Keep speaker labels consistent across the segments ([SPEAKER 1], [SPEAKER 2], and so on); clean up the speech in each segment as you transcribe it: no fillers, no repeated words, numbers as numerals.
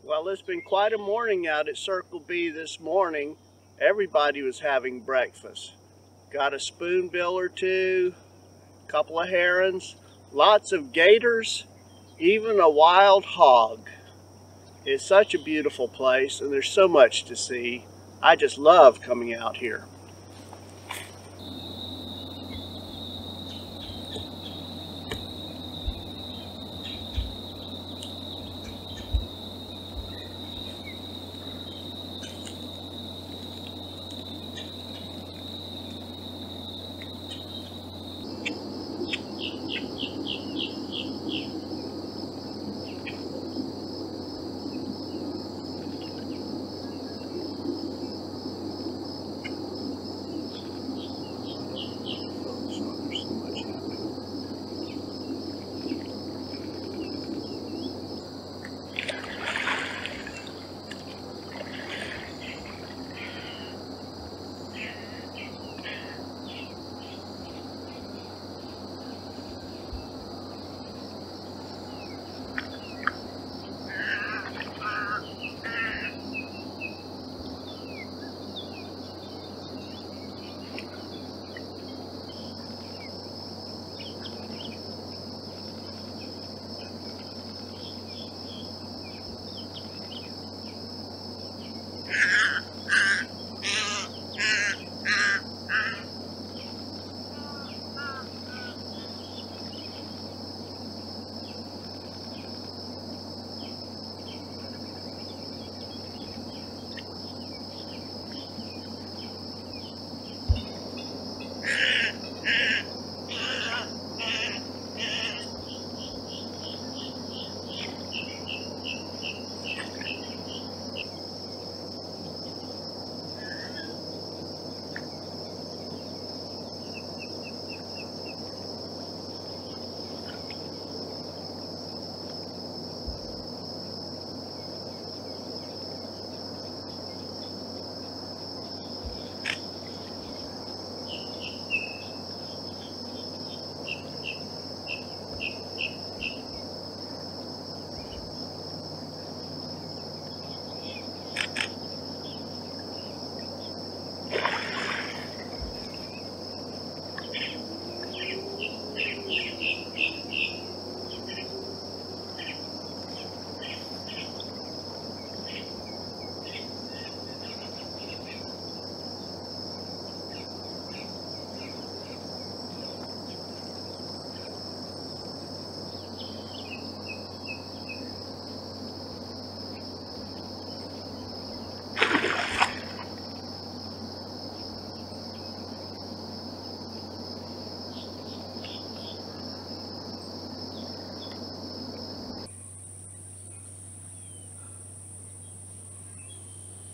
[SPEAKER 1] Well, it's been quite a morning out at Circle B this morning. Everybody was having breakfast. Got a spoonbill or two, a couple of herons, lots of gators, even a wild hog. It's such a beautiful place and there's so much to see. I just love coming out here.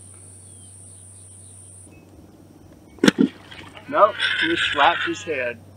[SPEAKER 1] Nope, he just slapped his head.